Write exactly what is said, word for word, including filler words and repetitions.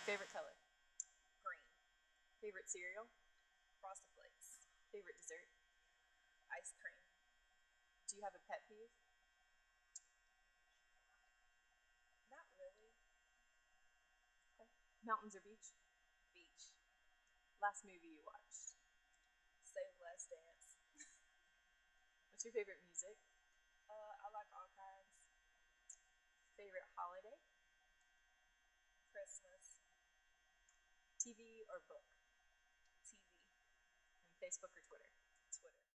Favorite color? Green. Favorite cereal? Frosted Flakes. Favorite dessert? Ice cream. Do you have a pet peeve? Not really. Okay. Mountains or beach? Beach. Last movie you watched? Save Last Dance. What's your favorite music? Uh, I like all kinds. Favorite holiday? Christmas. T V or book? T V. And Facebook or Twitter? Twitter.